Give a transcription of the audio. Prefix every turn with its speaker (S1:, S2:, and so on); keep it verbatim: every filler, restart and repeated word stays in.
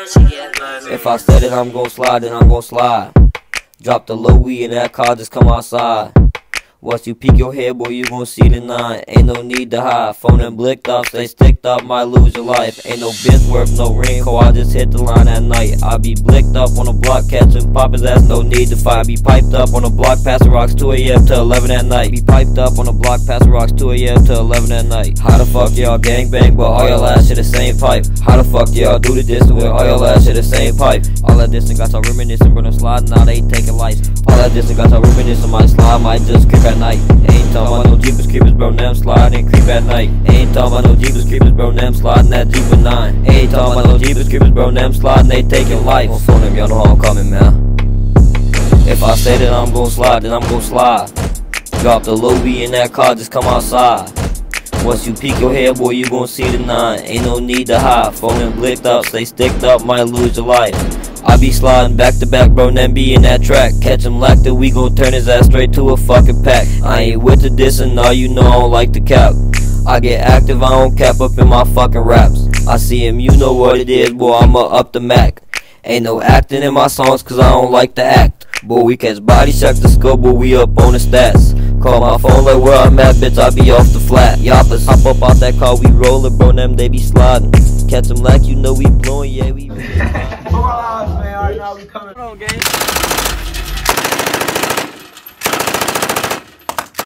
S1: If I said it, I'm gon' slide, then I'm gon' slide. Drop the low weed in that car, just come outside. Once you peek your head, boy, you gon' see the nine. Ain't no need to hide. Phone and blicked up, stay sticked up, might lose your life. Ain't no bitch worth no ring, so I just hit the line at night. I be blicked up on the block, catching pop his ass, no need to fight. Be piped up on the block, passing rocks two A M to eleven at night. Be piped up on the block, passing rocks two A M to eleven at night. How the fuck y'all gangbang, but all y'all ass shit the same pipe? How the fuck y'all do the distance with all y'all ass shit the same pipe? All that distance got y'all reminiscing, bro, them sliding, now they taking life. All that distance got y'all reminiscing, my slide might just creep at night. Ain't talking about no Jeepers Creepers, bro, them slide and creep at night. Ain't talking about no Jeepers Creepers, bro, them sliding that Jeep with nine. Ain't talking about no Jeepers Creepers, bro, them sliding, they taking life. On phone them, y'all know how I'm coming, man. If I say that I'm gon' slide, then I'm gon' slide. Drop the low weed in that car, just come outside. Once you peek your head, boy, you gon' see the nine. Ain't no need to hide. Phone and blicked up, stay sticked up, might lose your life. I be sliding back to back, bro, then be in that track. Catch him like that, we gon' turn his ass straight to a fucking pack. I ain't with the diss and all you know I don't like the cap. I get active, I don't cap up in my fucking raps. I see him, you know what it is, boy, I'ma up the Mac. Ain't no acting in my songs cause I don't like to act. Boy, we catch body check the skull, boy, we up on the stats. Call my phone like where I'm at, bitch, I be off the flat. Yappers, hop up out that car, we rollin', bro, them they be sliding. Catch them like you know we blowin', yeah, we.
S2: Man, alright, now we coming on, gang.